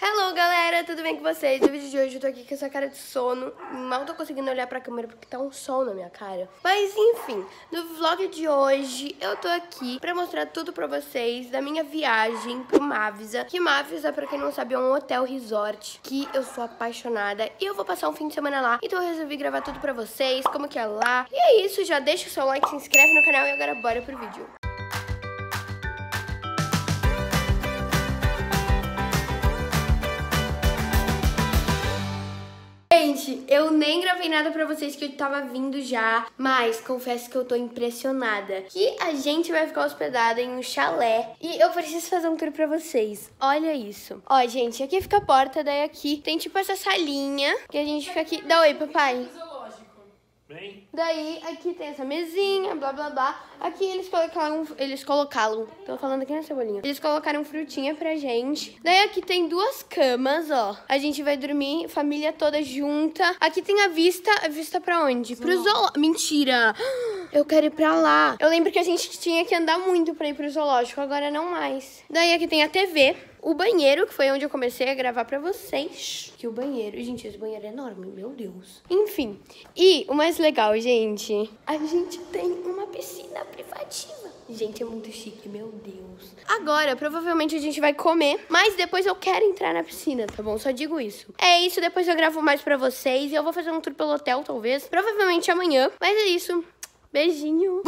Hello, galera, tudo bem com vocês? No vídeo de hoje eu tô aqui com essa cara de sono. Mal tô conseguindo olhar pra câmera porque tá um sol na minha cara. Mas enfim, no vlog de hoje eu tô aqui pra mostrar tudo pra vocês da minha viagem pro Mavisa. Que Mavisa, pra quem não sabe, é um hotel resort que eu sou apaixonada. E eu vou passar um fim de semana lá. Então eu resolvi gravar tudo pra vocês, como que é lá. E é isso, já deixa o seu like, se inscreve no canal e agora bora pro vídeo. Gente, eu nem gravei nada pra vocês que eu tava vindo já, mas confesso que eu tô impressionada. Que a gente vai ficar hospedada em um chalé e eu preciso fazer um tour pra vocês. Olha isso. Ó, gente, aqui fica a porta, daí aqui tem tipo essa salinha que a gente fica aqui. Dá oi, papai. Daí, aqui tem essa mesinha, blá, blá, blá. Aqui eles colocaram, tô falando aqui na cebolinha. Eles colocaram frutinha pra gente. Daí aqui tem duas camas, ó. A gente vai dormir, família toda junta. Aqui tem a vista pra onde? Pro zoológico. Mentira! Eu quero ir pra lá. Eu lembro que a gente tinha que andar muito pra ir pro zoológico, agora não mais. Daí aqui tem a TV. O banheiro, que foi onde eu comecei a gravar pra vocês. Que o banheiro... Gente, esse banheiro é enorme, meu Deus. Enfim. E o mais legal, gente... A gente tem uma piscina privativa. Gente, é muito chique, meu Deus. Agora, provavelmente a gente vai comer. Mas depois eu quero entrar na piscina, tá bom? Só digo isso. É isso, depois eu gravo mais pra vocês. E eu vou fazer um tour pelo hotel, talvez. Provavelmente amanhã. Mas é isso. Beijinho.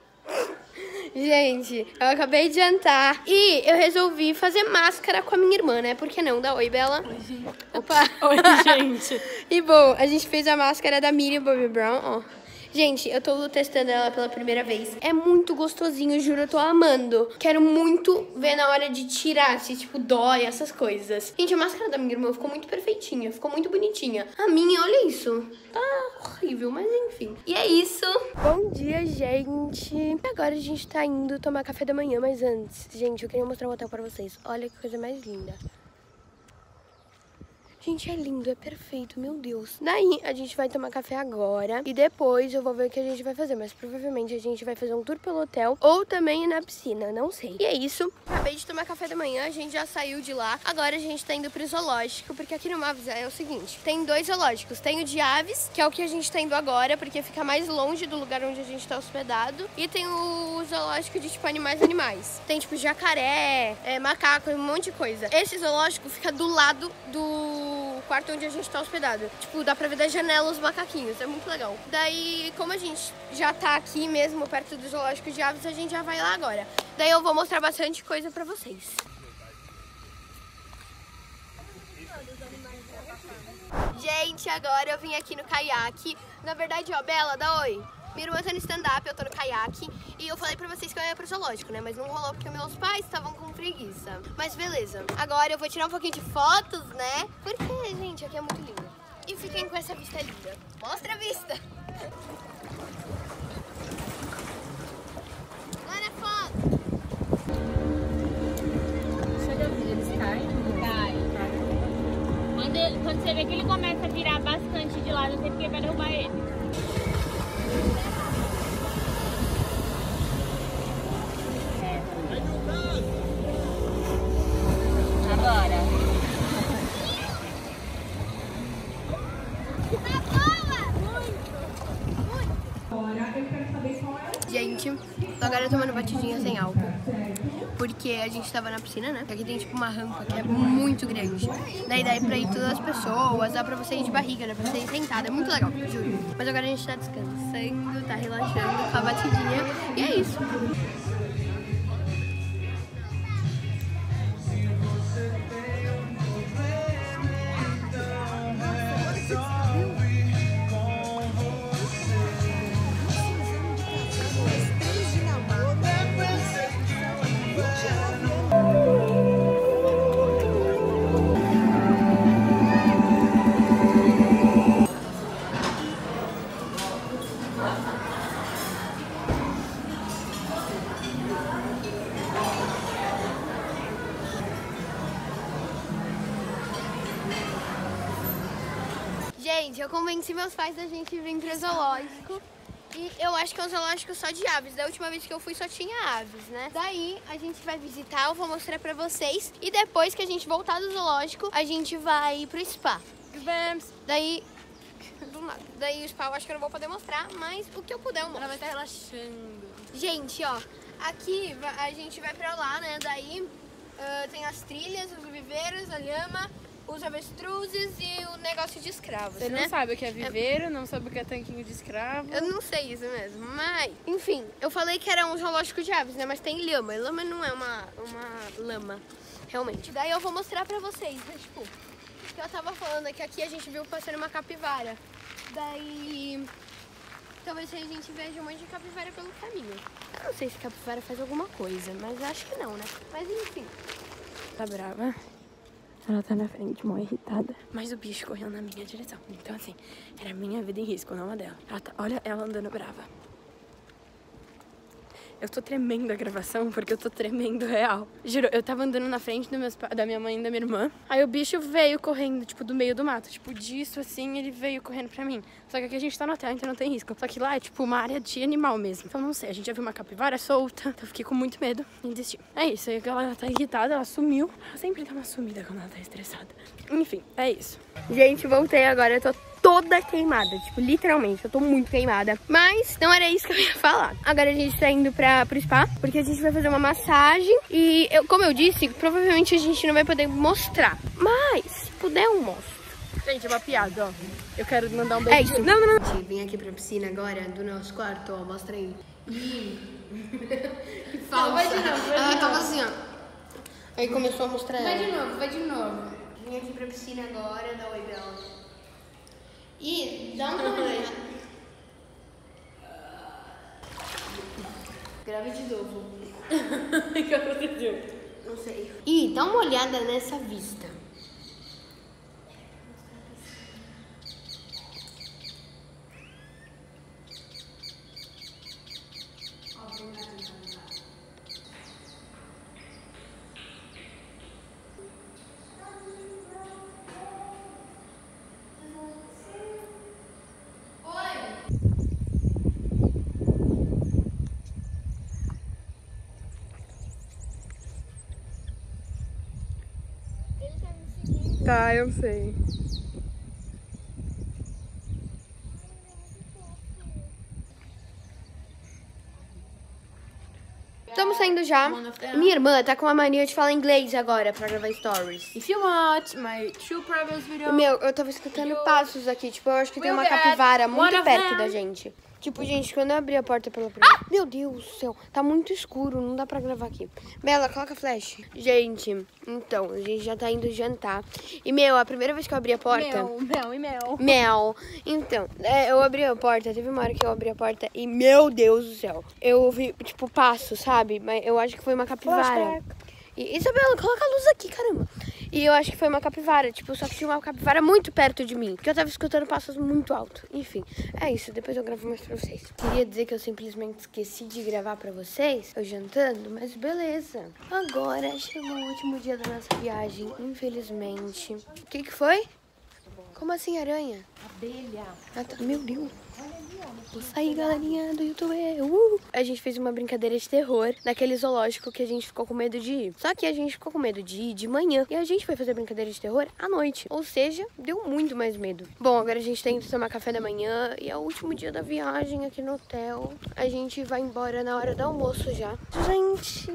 Gente, eu acabei de jantar e eu resolvi fazer máscara com a minha irmã, né? Por que não? Dá oi, Bela. Oi, gente. Opa. Oi, gente. E bom, a gente fez a máscara da Miriam Bobby Brown, ó. Gente, eu tô testando ela pela primeira vez. É muito gostosinho, juro, eu tô amando. Quero muito ver na hora de tirar, se tipo dói, essas coisas. Gente, a máscara da minha irmã ficou muito perfeitinha, ficou muito bonitinha. A minha, olha isso. Tá horrível, mas enfim. E é isso. Bom dia, gente. Agora a gente tá indo tomar café da manhã, mas antes, gente, eu queria mostrar o hotel pra vocês. Olha que coisa mais linda. Gente, é lindo, é perfeito, meu Deus. Daí, a gente vai tomar café agora e depois eu vou ver o que a gente vai fazer. Mas provavelmente a gente vai fazer um tour pelo hotel ou também na piscina, não sei. E é isso. Acabei de tomar café da manhã, a gente já saiu de lá. Agora a gente tá indo pro zoológico, porque aqui no Mavisa é o seguinte. Tem dois zoológicos. Tem o de aves, que é o que a gente tá indo agora, porque fica mais longe do lugar onde a gente tá hospedado. E tem o zoológico de, tipo, animais. Tem, tipo, jacaré, macaco, um monte de coisa. Esse zoológico fica do lado do quarto onde a gente tá hospedado. Tipo, dá pra ver da janela os macaquinhos, é muito legal. Daí, como a gente já tá aqui mesmo, perto do zoológico de aves, a gente já vai lá agora. Daí eu vou mostrar bastante coisa pra vocês. Gente, agora eu vim aqui no caiaque. Na verdade, ó, Bela, dá oi. Minha irmã tá no stand-up, eu tô no caiaque. E eu falei pra vocês que eu ia pro zoológico, né? Mas não rolou porque meus pais estavam com preguiça. Mas beleza. Agora eu vou tirar um pouquinho de fotos, né? Porque, gente, aqui é muito lindo. E fiquem com essa vista linda. Mostra a vista! Olha a foto! Deixa eu ver, eles caem. Quando você vê que ele começa a virar bastante de lado, você vai derrubar ele. Agora. Gente, agora eu tomando batidinha sem álcool. Porque a gente tava na piscina, né? Aqui tem tipo uma rampa que é muito grande. Daí dá pra ir todas as pessoas, dá pra você ir de barriga, dá pra você ir sentada. É muito legal, juro. Mas agora a gente tá descansando, tá relaxando com a batidinha. E é isso. Gente, eu convenci meus pais da gente vir pro zoológico. E eu acho que é um zoológico só de aves. Da última vez que eu fui só tinha aves, né? Daí a gente vai visitar, eu vou mostrar pra vocês. E depois que a gente voltar do zoológico, a gente vai pro spa. Vamos. Daí... do nada. Daí o spa eu acho que eu não vou poder mostrar, mas o que eu puder eu mostro. Ela vai estar relaxando. Gente, ó, aqui a gente vai pra lá, né? Daí tem as trilhas, os viveiros, a lhama, os avestruzes e o negócio de escravos, Você né? não sabe o que é viveiro, não sabe o que é tanquinho de escravo. Eu não sei isso mesmo, mas... Enfim, eu falei que era um zoológico de aves, né? Mas tem lhama. E lhama não é uma lama, realmente. Daí eu vou mostrar pra vocês, né? Tipo, que eu tava falando é que aqui a gente viu passando uma capivara. Daí... talvez a gente veja um monte de capivara pelo caminho. Eu não sei se capivara faz alguma coisa, mas acho que não, né? Mas enfim. Tá brava? Ela tá na frente, mó irritada. Mas o bicho correu na minha direção. Então, assim, era minha vida em risco, não a dela. Olha ela andando brava. Eu tô tremendo a gravação porque eu tô tremendo real. Juro, eu tava andando na frente da minha mãe e da minha irmã. Aí o bicho veio correndo, tipo, do meio do mato. Tipo, disso assim, ele veio correndo pra mim. Só que aqui a gente tá no hotel, então não tem risco. Só que lá é, tipo, uma área de animal mesmo. Então não sei, a gente já viu uma capivara solta. Então eu fiquei com muito medo e desisti. É isso, aí ela tá irritada, ela sumiu. Ela sempre dá uma sumida quando ela tá estressada. Enfim, é isso. Gente, voltei agora, eu tô toda queimada, tipo, literalmente, eu tô muito queimada. Mas não era isso que eu ia falar. Agora a gente tá indo pro spa, porque a gente vai fazer uma massagem. E, como eu disse, provavelmente a gente não vai poder mostrar. Mas, se puder, eu mostro. Gente, é uma piada, ó. Eu quero mandar um beijo. É isso. Não. Gente, vim aqui pra piscina agora, do nosso quarto, ó, mostra aí. Que falsa. Vai de novo, Ela tava assim, ó. Aí começou a mostrar ela. vai de novo. Vim aqui pra piscina agora, dá oi dela. E dá uma olhada. Grave de novo. O que aconteceu? Não sei. E dá uma olhada nessa vista. Tá, eu sei. Estamos saindo já. Minha irmã tá com uma mania de falar inglês agora pra gravar stories. If you want my true previous video. Meu, eu tava escutando passos aqui. Tipo, eu acho que tem uma capivara muito perto da gente. Tipo, gente, quando eu abri a porta pela primeira... Meu Deus do céu, tá muito escuro, não dá pra gravar aqui. Bela, coloca flash. Gente, então, a gente já tá indo jantar. E, meu, a primeira vez que eu abri a porta... Mel. Então, eu abri a porta, teve uma hora que eu abri a porta e, meu Deus do céu, eu ouvi, tipo, passo, sabe? Mas eu acho que foi uma capivara. E, Isabela, coloca a luz aqui, caramba. E eu acho que foi uma capivara, tipo, só que tinha uma capivara muito perto de mim. Porque eu tava escutando passos muito alto. Enfim, é isso, depois eu gravo mais pra vocês. Queria dizer que eu simplesmente esqueci de gravar pra vocês, eu jantando, mas beleza. Agora chegou o último dia da nossa viagem, infelizmente. O que foi? Como assim, aranha? Abelha. Ah, tá. Meu Deus. Vou sair, galerinha do YouTube. A gente fez uma brincadeira de terror naquele zoológico que a gente ficou com medo de ir. Só que a gente ficou com medo de ir de manhã. E a gente foi fazer brincadeira de terror à noite. Ou seja, deu muito mais medo. Bom, agora a gente tem que tomar café da manhã. E é o último dia da viagem aqui no hotel. A gente vai embora na hora do almoço já. Gente...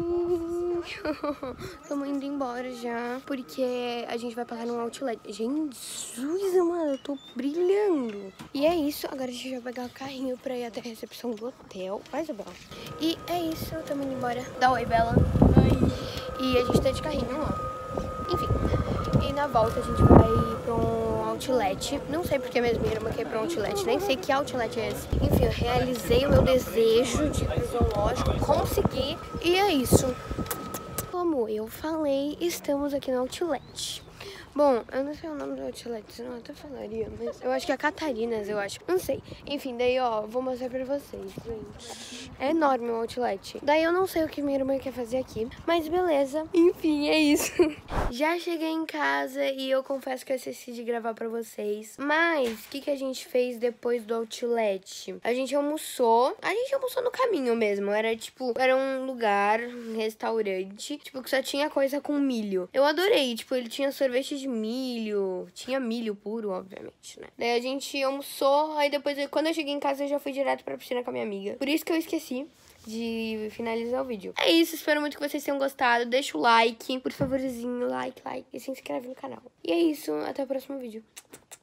Estamos indo embora já. Porque a gente vai pagar num outlet. Gente, Jesus, mano, eu tô brilhando. E é isso. Agora a gente vai pegar o carrinho pra ir até a recepção do hotel. Vai, Isabela. E é isso. Estamos indo embora. Dá oi, Bela. Oi. E a gente tá de carrinho, ó. Enfim. E na volta a gente vai pra um outlet. Não sei porque mesmo minha irmã quer ir pra um outlet. Nem sei que outlet é esse. Enfim, eu realizei o meu desejo de ir pro zoológico. Consegui. E é isso. Como eu falei, estamos aqui no outlet. Bom, eu não sei o nome do outlet, senão eu até falaria, mas eu acho que é Catarinas, eu acho. Não sei. Enfim, daí, ó, vou mostrar pra vocês, gente. É enorme o outlet. Daí eu não sei o que minha irmã quer fazer aqui, mas beleza. Enfim, é isso. Já cheguei em casa e eu confesso que eu esqueci de gravar pra vocês. Mas, o que a gente fez depois do outlet? A gente almoçou no caminho mesmo. Era, tipo, era um lugar, um restaurante, tipo, que só tinha coisa com milho. Eu adorei, tipo, ele tinha sorvete de milho, tinha milho puro, obviamente, né? Daí a gente almoçou, aí depois, quando eu cheguei em casa, eu já fui direto pra piscina com a minha amiga. Por isso que eu esqueci de finalizar o vídeo. É isso, espero muito que vocês tenham gostado. Deixa o like, por favorzinho, like, e se inscreve no canal. E é isso, até o próximo vídeo.